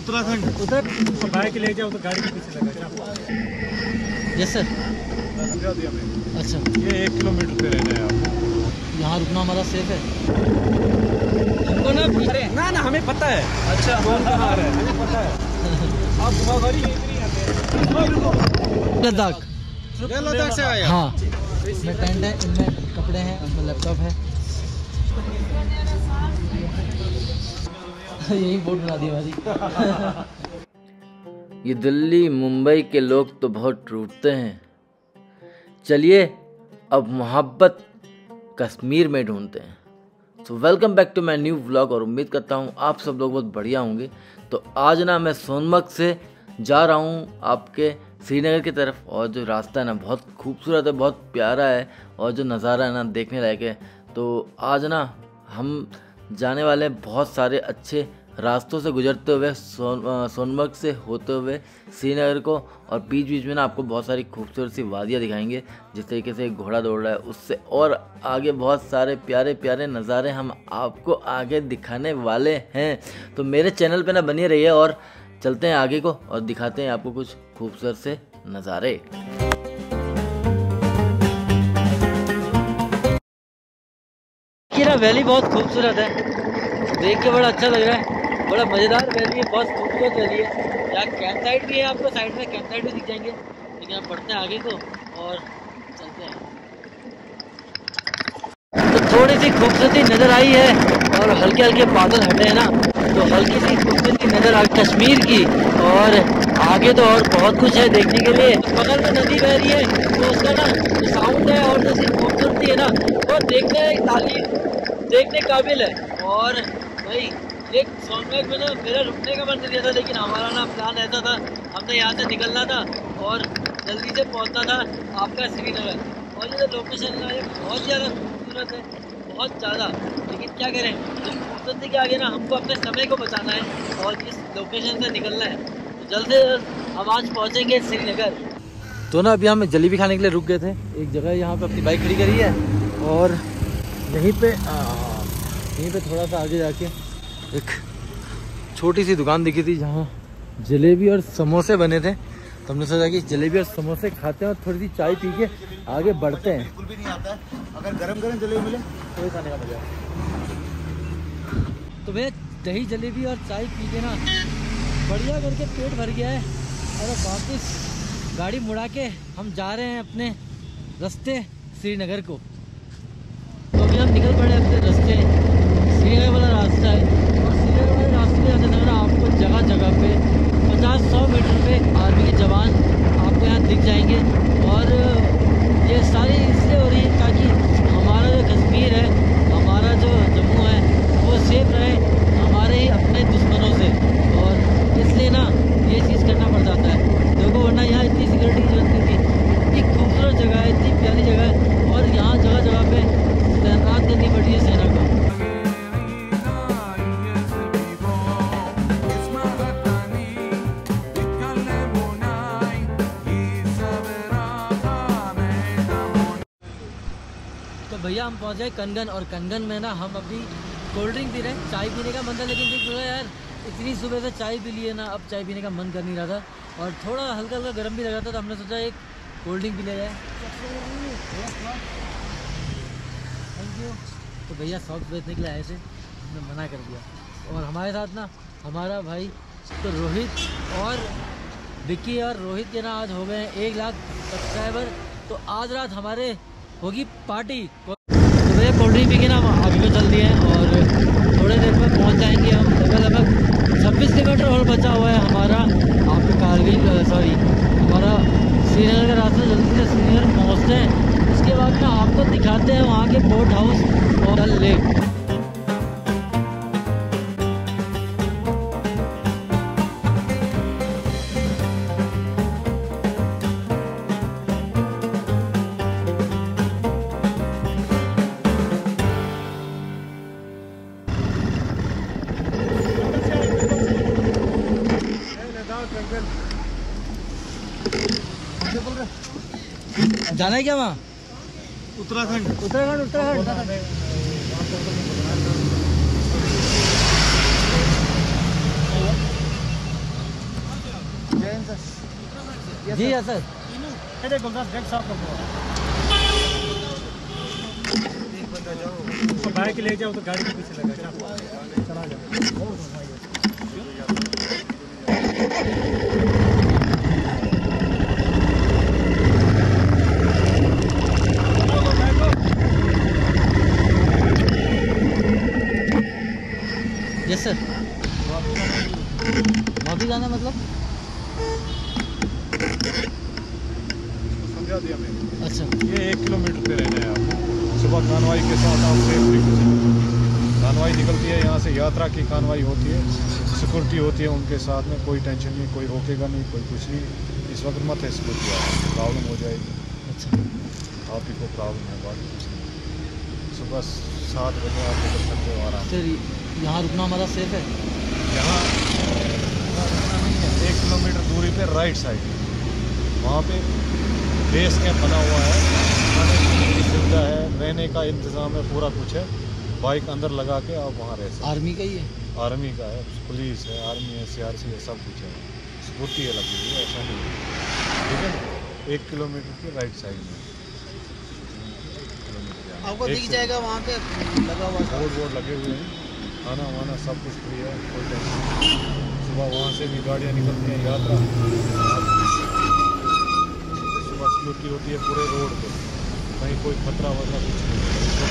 Uttarakhand. Bike ले जाओ तो गाड़ी के पीछे लगा। Yes sir. अच्छा, ये 1 किलोमीटर पे रहना है आपको। यहाँ रुकना हमारा सेफ है? हमको ना हमें पता है। अच्छा, कौन कहाँ आ रहा है हमें पता है। आप गुमावारी लद्दाख। लद्दाख से आए? हाँ, इसमें टेंट है, इनमें कपड़े हैं, उसमें लैपटॉप है। यही बोर्ड बना दी हमारी। ये दिल्ली मुंबई के लोग तो बहुत टूटते हैं। चलिए अब मोहब्बत कश्मीर में ढूंढते हैं। So welcome back to my new vlog और उम्मीद करता हूँ आप सब लोग बहुत बढ़िया होंगे। तो आज ना मैं सोनमर्ग से जा रहा हूँ आपके श्रीनगर की तरफ, और जो रास्ता है ना बहुत खूबसूरत है, बहुत प्यारा है, और जो नज़ारा है ना देखने लायक है। तो आज ना हम जाने वाले हैं बहुत सारे अच्छे रास्तों से गुजरते हुए सोनमर्ग से होते हुए श्रीनगर को, और बीच बीच में ना आपको बहुत सारी खूबसूरत सी वादियाँ दिखाएंगे। जिस तरीके से घोड़ा दौड़ रहा है उससे, और आगे बहुत सारे प्यारे प्यारे नज़ारे हम आपको आगे दिखाने वाले हैं। तो मेरे चैनल पे ना बने रहिए और चलते हैं आगे को और दिखाते हैं आपको कुछ खूबसूरत से नज़ारे। ये वैली बहुत खूबसूरत है, देख के बड़ा अच्छा लग रहा है। बड़ा मज़ेदार वैली है, बहुत खूबसूरत वैली है। यहाँ कैंप साइट भी है, आपको साइड में कैंप साइट भी दिख जाएंगे। लेकिन आप बढ़ते हैं आगे को और चलते हैं। तो थोड़ी सी खूबसूरती नज़र आई है और हल्के हल्के बादल हटे हैं ना, तो हल्की सी खूबसूरती नज़र आ कश्मीर की। और आगे तो और बहुत कुछ है देखने के लिए। बगल में नदी बह रही है, तो उसका ना जो साउंड है और जैसी खूबसूरती है ना, वो देखने काबिल है। और भाई एक सोनमर्ग में ना मेरा रुकने का मन नहीं था, लेकिन हमारा ना प्लान ऐसा था, हमने यहाँ से निकलना था और जल्दी से पहुँचना था आपका श्रीनगर। और ये लोकेशन है ये बहुत ज़्यादा खूबसूरत है, बहुत ज़्यादा। लेकिन क्या करें, इस खूबसूरती के आगे ना हमको अपने समय को बचाना है और इस लोकेशन से निकलना है। तो जल्द से जल्द हम आज पहुँचेंगे श्रीनगर। तो ना अभी हम जलेबी खाने के लिए रुक गए थे एक जगह, यहाँ पे अपनी बाइक खड़ी करी है, और यहीं पे थोड़ा सा आगे जाके एक छोटी सी दुकान दिखी थी जहाँ जलेबी और समोसे बने थे। तो हमने सोचा कि जलेबी और समोसे खाते हैं और थोड़ी सी चाय पी के आगे बढ़ते हैं। बिल्कुल भी नहीं आता है, अगर गरम गरम जलेबी मिले तो ही खाने का मजा है। तो भैया दही जलेबी और चाय पी के ना बढ़िया करके पेट भर गया है, और वापस गाड़ी मुड़ा के हम जा रहे हैं अपने रास्ते श्रीनगर को। तो अभी हम निकल पड़े अपने रास्ते, श्रीनगर वाला रास्ता है। और श्रीनगर वाले रास्ते पे जाते समय आपको जगह जगह पे 50-100 मीटर पे आर्मी के जवान आपको यहाँ दिख जाएंगे। और ये सारी इसलिए हो रही है ताकि हमारा जो कश्मीर है, हमारा जो जम्मू है, वो सेफ रहे हमारे ही अपने दुश्मनों से। और इसलिए ना ये चीज़ करना पड़ जाता है। देखो वरना यहाँ इतनी सिक्योरिटी की जरूरत नहीं थी। इतनी खूबसूरत जगह है, इतनी प्यारी जगह है, और यहाँ जगह जगह पे तैनात करनी पड़ी है सेना को। तो भैया हम पहुँच गए कनगन, और कनगन में ना हम अभी कोल्ड ड्रिंक पी रहे हैं। चाय पीने का मन था, लेकिन फिर सोचा यार इतनी सुबह से चाय पी लिए ना, अब चाय पीने का मन कर नहीं रहा था, और थोड़ा हल्का हल्का गर्म भी लग रहा था। तो हमने सोचा एक कोल्ड ड्रिंक पी लिया जाए। Thank you. तो भैया सॉक्स बेचने के लिए आए थे, हमने मना कर दिया। और हमारे साथ ना हमारा भाई तो रोहित और विक्की, और रोहित के ना आज हो गए हैं 1 लाख सब्सक्राइबर। तो आज रात हमारे होगी पार्टी। तो भैया कोल्ड ड्रिंक पी के ना हम आगे को चल दिए हैं, और थोड़ी देर में पहुंच जाएंगे हम। लगभग 26 किलोमीटर और बचा हुआ है हमारा आपके हमारा श्रीनगर का रास्ता। जल्दी से श्रीनगर पहुँचते हैं, उसके बाद ना आपको दिखाते हैं वहाँ के बोट हाउस और डल लेक। जाना है क्या वहाँ? उत्तराखंड। उत्तराखंड। जी है सर। बाइक ले जाओ तो गाड़ी के पीछे लगा चला जाओ। Yes sir. वापस जाना मतलब? समझा दिया मैंने। अच्छा, ये 1 किलोमीटर पे रहना है आपको। सुबह कानवाई के साथ आप सेफ्टी से कानवाई निकलती है यहाँ से, यात्रा की कानवाई होती है, सिक्योरिटी होती है उनके साथ में, कोई टेंशन नहीं, कोई रोकेगा नहीं, कोई कुछ नहीं। इस वक्त मत है सिक्योरिटी, प्रॉब्लम हो जाएगी। अच्छा आप ही को प्रॉब्लम है, बाकी कुछ नहीं। सुबह 7 बजे आप निकल सकते हो आराम से। सर यहाँ रुकना हमारा सेफ है? यहाँ 1 किलोमीटर दूरी पे राइट साइड वहाँ पे बेस कैंप बना हुआ है, खाने पीने की सुविधा है, रहने का इंतज़ाम है, पूरा कुछ है। बाइक अंदर लगा के आप वहाँ रह सकते। आर्मी का ही है? आर्मी का है, पुलिस है, आर्मी है, CRC है, सब कुछ है। सिक्योरिटी है लगी हुई है, ऐसा नहीं है। ठीक है, 1 किलोमीटर के राइट साइड में आपको दिख जाएगा वहाँ पे लगा हुआ बोर्ड लगे हुए हैं, खाना वाना सब कुछ फ्री है, कोई टेंशन नहीं। सुबह वहाँ से भी गाड़ियाँ निकलती हैं, यात्रा सुबह सिक्योरिटी होती है पूरे रोड पे, कहीं कोई खतरा वतरा कुछ नहीं।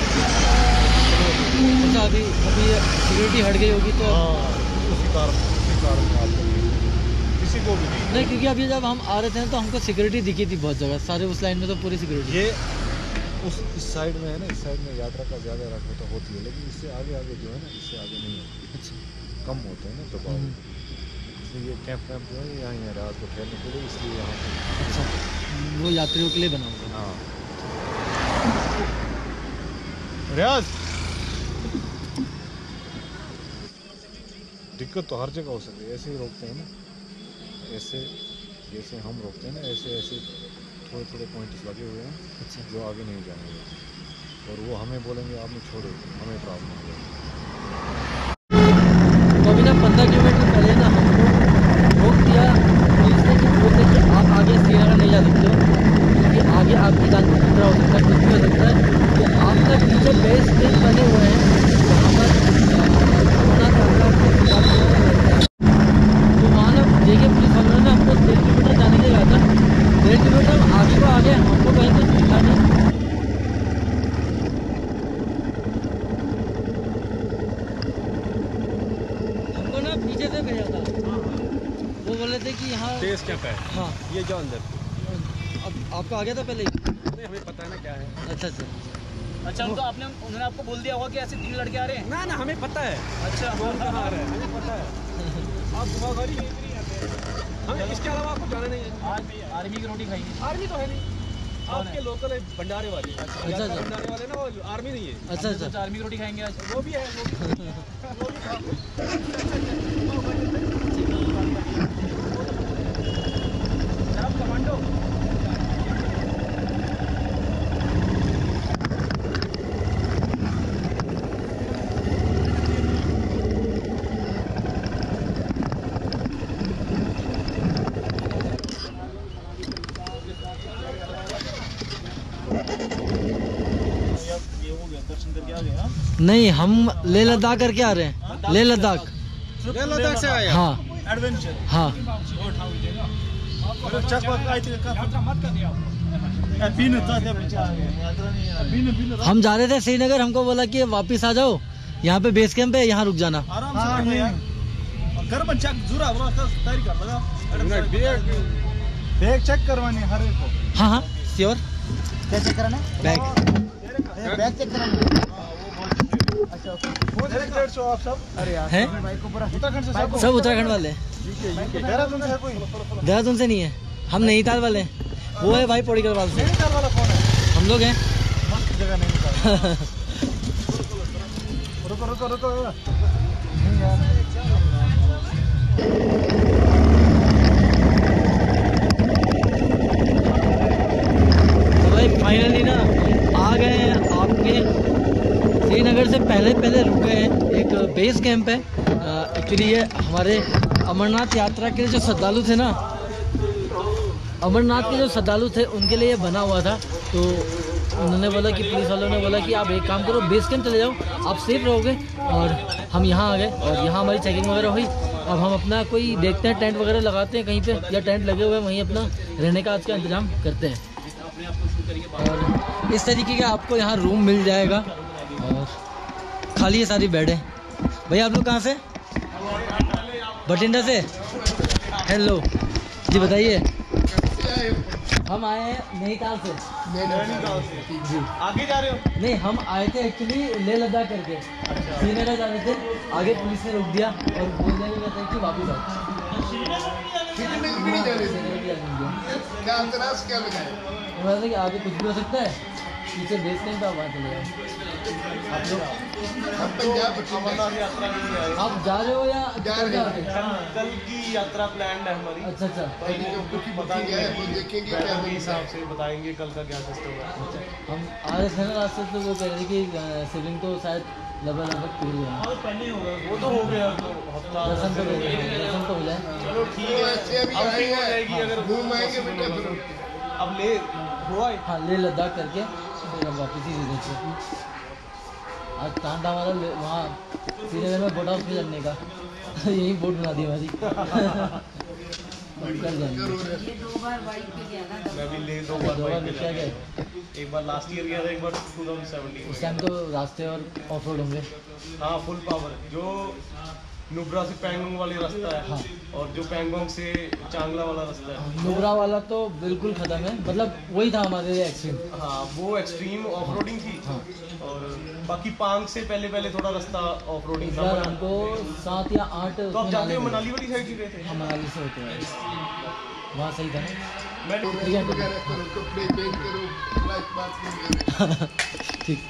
अच्छा, अभी सिक्योरिटी हट गई होगी तो? हाँ, उसी कारण आपको किसी को भी नहीं, क्योंकि अभी जब हम आ रहे थे तो हमको सिक्योरिटी दिखी थी बहुत जगह, सारे उस लाइन में तो पूरी सिक्योरिटी। ये इस साइड में है ना, इस साइड में यात्रा का ज़्यादा रख होती है, लेकिन इससे आगे जो है ना, इससे आगे नहीं होती। अच्छा, कम होते हैं ना दबाव, इसलिए ये कैंप जो है यहाँ है रात को ठहरने के लिए, इसलिए यहाँ पे। अच्छा, वो यात्रियों के लिए बना हुआ है। हाँ रियाज, दिक्कत तो हर जगह हो सकती है, ऐसे ही रोकते हैं ना, ऐसे जैसे हम रोकते हैं ना, ऐसे थोड़े थोड़े पॉइंट्स लगे हुए हैं। अच्छा, जो आगे नहीं जाएंगे और वो हमें बोलेंगे आपने छोड़ो, हमें प्रॉब्लम हो जाएगी। तो अभी ना 15 किलोमीटर पहले ना हमको रोक दिया पुलिस ने, कि बोलते कि आप आगे श्रीनगर नहीं जा सकते हो, क्योंकि आगे आपकी जान का खतरा हो सकता है, कुछ भी हो सकता है। कि आपका पीछे बेस कैंप बने हुए हैं जहाँ पर अमरनाथ यात्रा के खिलाफ रहता है। तो वहाँ ना देखिए पुलिस वालों ने हमको 1.5 किलोमीटर जाने के लिए कहा था। 1.5 किलोमीटर हम आगे को आगे, हमको कहीं कुछ दिखा नहीं। हमको ना पीछे से भेजा था, वो बोल रहे थे कि यहाँ बेस कैंप है। हाँ, ये जो अंदर अब आपको आ गया था पहले ही? नहीं, हमें पता है ना क्या है। अच्छा अच्छा। अच्छा, उन्होंने आपको बोल दिया होगा कि ऐसे 3 लड़के आ रहे हैं? ना हमें पता है। अच्छा, कौन कहाँ आ रहा है हमें पता है। आप गुनाहगारी नहीं आते हैं, हमें इसके अलावा आपको जाना नहीं है। आर्मी की रोटी खाई? आर्मी तो है नहीं, आपके लोकल है भंडारे वाले। अच्छा। भंडारे वाले ना, वो आर्मी नहीं है। अच्छा अच्छा। आर्मी की रोटी खाएंगे आज? वो भी है, वो भी खाओ। आप कमांडो? नहीं, हम लेह लद्दाख करके आ रहे हैं। लेह लद्दाख से आया? हाँ एडवेंचर? हाँ। हम जा रहे थे श्रीनगर, हमको बोला कि वापस आ जाओ, यहाँ पे बेस कैंप है, यहाँ रुक जाना। बैग चेक करवानी हर एक को। हाँ हाँ श्योर। क्या चेक कराना? बैग बैग चेक कराना? अच्छा, आप सब? अरे यार, है उत्तराखंड से सब उत्तराखंड वाले। देहरादून से है कोई? देहरादून से नहीं है, हम नैनीताल वाले हैं। वो है भाई पौड़ी गढ़वाल से। नैनीताल वाला कौन है? हम लोग हैं। मस्त जगह नैनीताल। रुको। नहीं यार। तो भाई फाइनली ना आ गए हैं आपके श्रीनगर से पहले रुक गए हैं। एक बेस कैंप है एक्चुअली, ये हमारे अमरनाथ यात्रा के लिए जो श्रद्धालु थे ना, अमरनाथ के जो श्रद्धालु थे उनके लिए बना हुआ था। तो उन्होंने बोला कि पुलिस वालों ने बोला कि आप एक काम करो, बेस कैंप चले जाओ, आप सेफ रहोगे। और हम यहाँ आ गए और यहाँ हमारी चेकिंग वगैरह हुई। अब हम अपना कोई देखते हैं, टेंट वगैरह लगाते हैं कहीं पे, या टेंट लगे हुए हैं वहीं अपना रहने का आज का इंतज़ाम करते हैं। और इस तरीके का आपको यहाँ रूम मिल जाएगा और खाली है सारी बेड है। भैया आप लोग कहाँ से? बठिंडा से। हेलो जी, बताइए। हम आए हैं नैनीताल से। जी, आगे जा रहे हो? नहीं, हम आए थे एक्चुअली लेह लद्दाख करके, श्रीनगर जा रहे थे। आगे पुलिस ने रोक दिया और बोल दिया कि वापस आओ। बोला कि आगे कुछ भी हो सकता है, पीछे बेस कैंप आप वहाँ चले जाओ। आप लोग अमरनाथ यात्रा के लिए आए। आप जा रहे हो या कल की यात्रा प्लान है हमारी। अच्छा अच्छा। देखेंगे क्या हिसाब से बताएंगे कल का क्या सिस्टम है। हम आ रहे थे ना रास्ते, तो वो कह रहे थे कि शिवलिंग तो शायद लगभग टूट गया। पहले होगा वो तो हो गया, तो हफ्ता दर्शन तो हो गया, दर्शन तो हो जाए। चलो ठीक है, अब ठीक हो जाएगी अगर घूम आएंगे बेटे। अब ले हुआ हाँ, लेह लद्दाख करके फिर हम वापस ही सीधे से आज प्लान था हमारा वहाँ श्रीनगर में बोट हाउस में चलने का। यही बोट बना दी हमारी। कर जाएंगे। मैं भी ले दो बार क्या गए, एक बार लास्ट ईयर गया था, एक बार 2017। उस टाइम तो रास्ते और ऑफ रोड होंगे। हाँ, फुल पावर। जो नुब्रा से पैंगोंग वाली रास्ता है, हाँ। और जो पैंगोंग से चांगला वाला रास्ता है, नुब्रा वाला तो बिल्कुल ख़त्म है, मतलब वही था हमारे लिए एक्सट्रीम। हाँ वो एक्सट्रीम ऑफ रोडिंग थी। हाँ। और बाकी पांग से पहले थोड़ा रास्ता ऑफ रोडिंग इस था। बार हमको 7 या 8। तो आप जाते हो मनाली वाली साइड ही गए थे? हम मनाली से होते हैं, वहाँ सही था ना। मैं ठीक।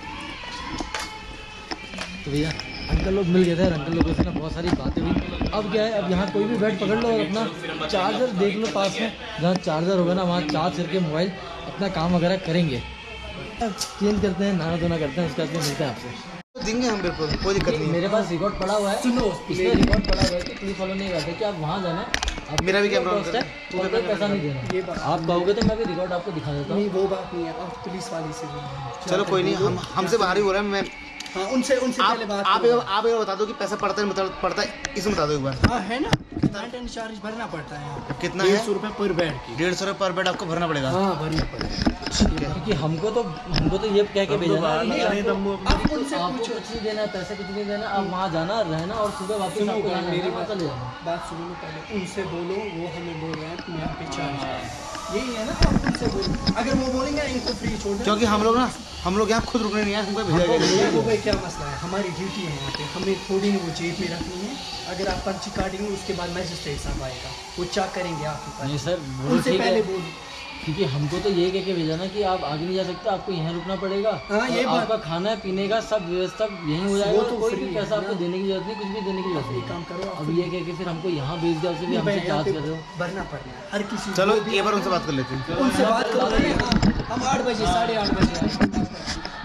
तो भैया अंकल लोग मिल गए थे, अंकल लोगों से ना बहुत सारी बातें हुई। अब क्या है, अब यहाँ कोई भी बेड पकड़ लो और अपना चार्जर देख लो, पास में जहाँ चार्जर होगा ना वहाँ चार्ज करके मोबाइल अपना काम वगैरह करेंगे। चेंज करते हैं, नहाना धोना करते हैं, उसके बाद मिलते हैं आपसे। देंगे हम, बिल्कुल कोई दिक्कत नहीं। मेरे पास रिकॉर्ड पड़ा हुआ है, सुनो इसमें रिकॉर्ड पड़ा हुआ है कि पुलिस वालों ने कहा था कि आप वहाँ जाना, मेरा भी कैमरा ऑन है, तो कोई पैसा नहीं देना। आप कहोगे तो मैं भी रिकॉर्ड आपको दिखा देता हूँ। वो बात नहीं है, आप पुलिस वाली से चलो कोई नहीं, हम हमसे बाहर ही हो रहा है। मैं हाँ, उनसे पहले बात आप एक बता दो कि पैसा पड़ता है पड़ता है, इसमें बता दो एक बार। हाँ है ना, टेंट चार्ज भरना पड़ता है यहाँ पे। कितना है? 150 रुपये पर बेड की। 150 रुपये पर बेड आपको भरना पड़ेगा। हाँ, भरना पड़ेगा। क्योंकि हमको तो ये कह के भेजा ना, आप उनसे आपको पूछो। कुछ नहीं देना, पैसे कुछ नहीं देना, आप वहाँ जाना रहना और सुबह वापस सुनो, आपको जाना, मेरी वहाँ चले जाना। बात सुनो लो पहले, उनसे बोलो, वो हमें बोल रहे हैं तुम यहाँ पे चार्ज, यही है ना। तो आप उनसे बोलो, अगर वो बोलेंगे इनको फ्री छोड़ दें। क्योंकि हम लोग यहाँ खुद रुकने नहीं आए, हमको भेजा गया। देखो भाई क्या मसला है, हमारी ड्यूटी है यहाँ पे, हमें थोड़ी नहीं वो जेब में रखनी है। अगर आप पर्ची काटेंगे उसके बाद मैजिस्ट्रेट साहब आएगा, वो चेक करेंगे आपकी नहीं पर्ची। सर, बोलो उनसे ठीक पहले है, बोलो। क्योंकि हमको तो ये कह के भेजा ना कि आप आगे नहीं जा सकते, आपको यहाँ रुकना पड़ेगा। हाँ, ये और बात- आपका खाना पीने का सब व्यवस्था यहीं हो जाएगा, वो तो कोई free भी है पैसा ना। आपको देने की जरूरत नहीं, कुछ भी देने की जरूरत एक नहीं। काम करो, आप अब ये कह के फिर हमको यहाँ भेज दिया, उससे भी हमसे यहाँ चार्ज पे कर रहे हो। भरना पड़ना है हर किसी। चलो एक बार उनसे बात कर लेते हैं। उनसे बात करो, हम 8 बजे 8:30 बजे आए।